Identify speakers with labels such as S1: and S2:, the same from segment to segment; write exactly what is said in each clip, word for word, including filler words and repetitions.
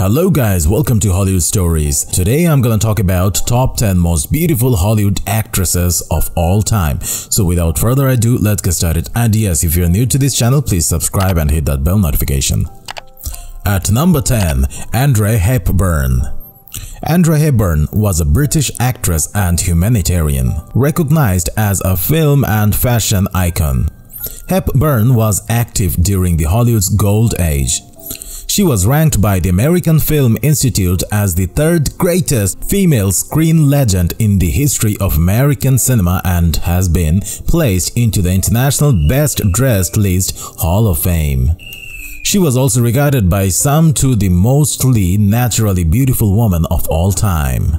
S1: Hello guys, welcome to Hollywood Stories. Today I'm gonna talk about top ten most beautiful Hollywood actresses of all time. So without further ado, let's get started. And yes, if you're new to this channel, please subscribe and hit that bell notification. At number ten, Audrey Hepburn. Audrey Hepburn was a British actress and humanitarian, recognized as a film and fashion icon. Hepburn was active during the Hollywood's Gold Age. She was ranked by the American Film Institute as the third greatest female screen legend in the history of American cinema and has been placed into the International Best Dressed List Hall of Fame. She was also regarded by some to the mostly naturally beautiful woman of all time.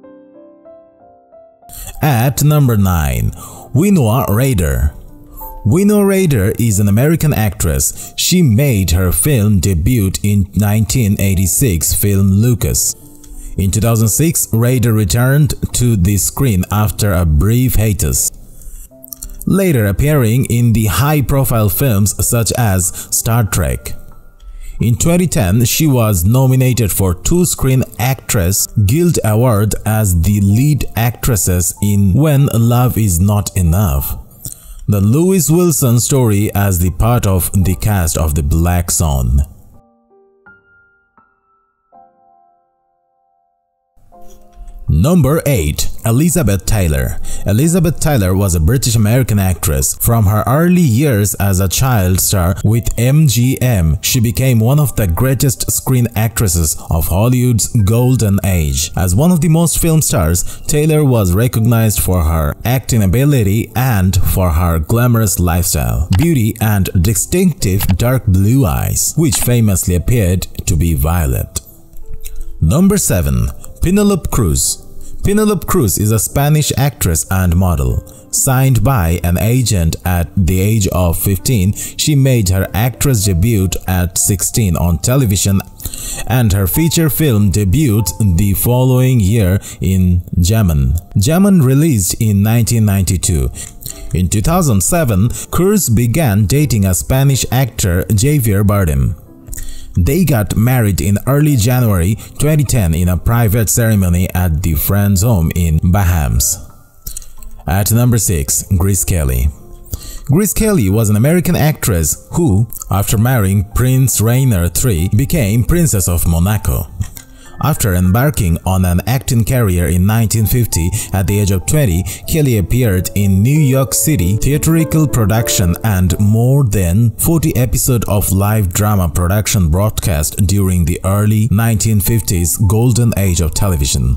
S1: At number nine, Winona Ryder. Winona Ryder is an American actress. She made her film debut in nineteen eighty-six film Lucas. In two thousand six, Ryder returned to the screen after a brief hiatus, later appearing in the high-profile films such as Star Trek. In twenty ten, she was nominated for two Screen Actors Guild Awards as the lead actresses in When Love Is Not Enough, the Lewis Wilson story, as the part of the cast of The Black Swan. Number eight. Elizabeth Taylor. Elizabeth Taylor was a British-American actress. From her early years as a child star with M G M, she became one of the greatest screen actresses of Hollywood's golden age. As one of the most film stars, Taylor was recognized for her acting ability and for her glamorous lifestyle, beauty, and distinctive dark blue eyes, which famously appeared to be violet. Number seven. Penelope Cruz. Penelope Cruz is a Spanish actress and model. Signed by an agent at the age of fifteen, she made her actress debut at sixteen on television and her feature film debut the following year in Llaman. Llaman released in nineteen ninety-two. In two thousand seven, Cruz began dating a Spanish actor, Javier Bardem. They got married in early January twenty ten in a private ceremony at the friend's home in Bahamas. At number six, Grace Kelly. Grace Kelly was an American actress who, after marrying Prince Rainier the third, became Princess of Monaco. After embarking on an acting career in nineteen fifty, at the age of twenty, Kelly appeared in New York City theatrical production and more than forty episodes of live drama production broadcast during the early nineteen fifties golden age of television.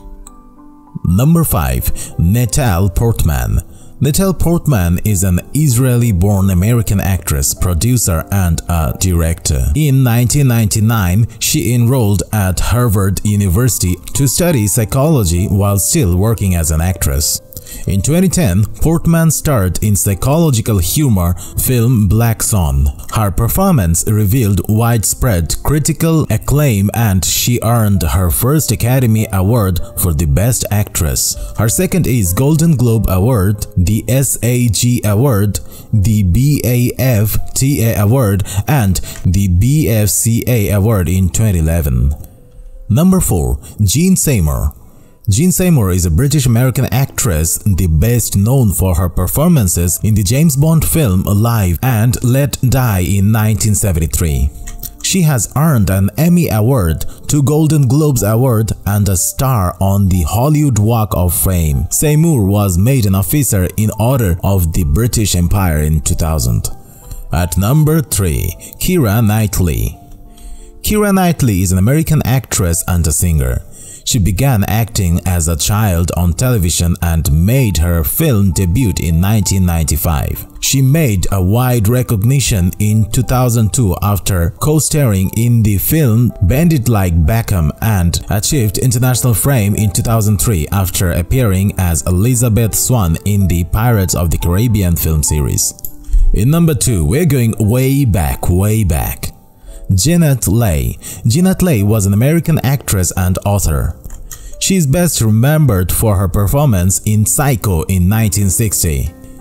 S1: Number five. Natalie Portman. Natalie Portman is an Israeli-born American actress, producer, and a director. In nineteen ninety-nine, she enrolled at Harvard University to study psychology while still working as an actress. In twenty ten, Portman starred in psychological humor film Black Swan. Her performance revealed widespread critical acclaim and she earned her first Academy Award for the Best Actress. Her second is Golden Globe Award, the S A G Award, the B A F T A Award, and the B F C A Award in twenty eleven. Number four. Jean Seymour. Jean Seymour is a British-American actress, the best known for her performances in the James Bond film Alive and Let Die in nineteen seventy-three. She has earned an Emmy Award, two Golden Globes Award, and a star on the Hollywood Walk of Fame. Seymour was made an officer in Order of the British Empire in two thousand. At number three. Keira Knightley. Keira Knightley is an American actress and a singer. She began acting as a child on television and made her film debut in nineteen ninety-five. She made a wide recognition in two thousand two after co-starring in the film Bend It Like Beckham and achieved international fame in two thousand three after appearing as Elizabeth Swann in the Pirates of the Caribbean film series. In number two, we're going way back, way back. Jeanette Leigh. Jeanette Leigh was an American actress and author. She is best remembered for her performance in Psycho in nineteen sixty.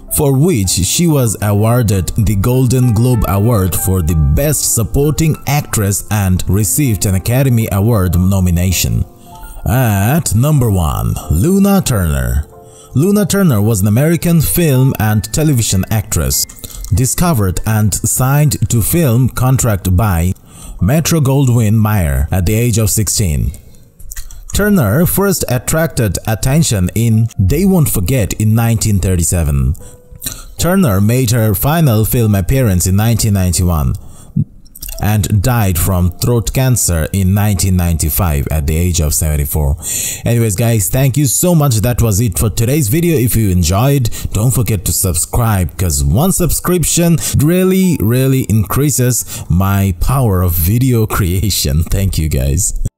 S1: for which she was awarded the Golden Globe Award for the Best Supporting Actress and received an Academy Award nomination. At number one. Luna Turner. Luna Turner was an American film and television actress, discovered and signed to film contract by Metro-Goldwyn-Mayer at the age of sixteen. Turner first attracted attention in They Won't Forget in nineteen thirty-seven. Turner made her final film appearance in nineteen ninety-one and died from throat cancer in nineteen ninety-five at the age of seventy-four. Anyways guys, thank you so much. That was it for today's video. If you enjoyed, don't forget to subscribe, because one subscription really really increases my power of video creation. Thank you guys.